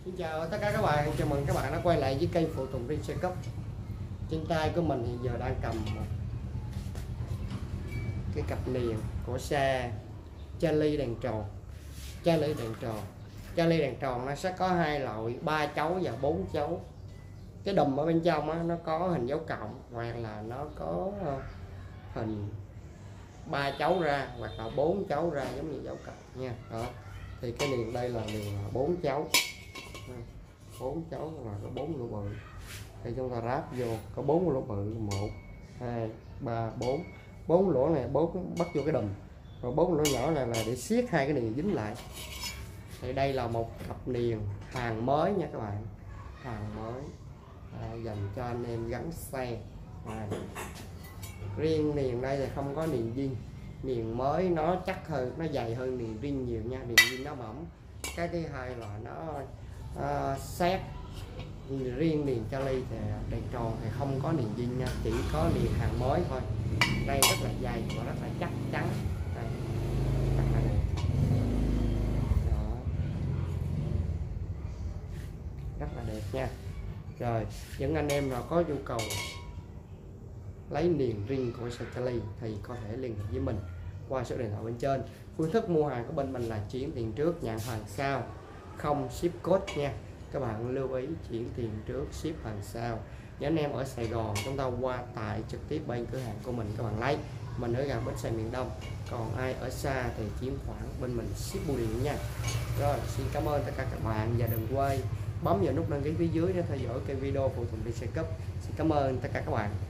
Xin chào tất cả các bạn, chào mừng các bạn đã quay lại với kênh phụ tùng riêng xe cấp. Trên tay của mình hiện giờ đang cầm một cái cặp liền của xe Charlie đèn tròn. Charlie đèn tròn nó sẽ có hai loại, 3 chấu và 4 chấu. Cái đùm ở bên trong á, nó có hình dấu cộng hoặc là nó có hình 3 chấu ra hoặc là 4 chấu ra giống như dấu cộng nha. Đó. Thì cái liền đây là liền 4 chấu. 4 chấu là có 4 lỗ bự, thì chúng ta ráp vô có 4 lỗ bự, 1 2 3 4 4 lỗ này 4 bắt vô cái đùm, rồi 4 lỗ nhỏ này là để siết hai cái niền dính lại. Thì đây là một cặp niền hàng mới nha các bạn, hàng mới dành cho anh em gắn xe. Riêng niền đây thì không có niền zin, niền mới nó chắc hơn, nó dày hơn niền zin nhiều nha. Niền zin nó mỏng, cái thứ hai là nó xét. Riêng niền Charlie thì đèn tròn thì không có niền zin nha, chỉ có niền hàng mới thôi. Đây rất là dày và rất là chắc chắn. Đây, rất là đẹp. Đó. Rất là đẹp nha. Rồi những anh em nào có nhu cầu lấy niền riêng của xe Charlie thì có thể liên hệ với mình qua số điện thoại bên trên. Phương thức mua hàng của bên mình là chuyển tiền trước nhận hàng sau, không ship code nha. Các bạn lưu ý chuyển tiền trước ship hàng sau. Những anh em ở Sài Gòn chúng ta qua tại trực tiếp bên cửa hàng của mình các bạn lấy. Mình ở gần bến xe miền Đông. Còn ai ở xa thì chuyển khoản bên mình ship bưu điện nha. Rồi xin cảm ơn tất cả các bạn và đừng quên bấm vào nút đăng ký phía dưới để theo dõi cái video phụ tùng đi xe cấp. Xin cảm ơn tất cả các bạn.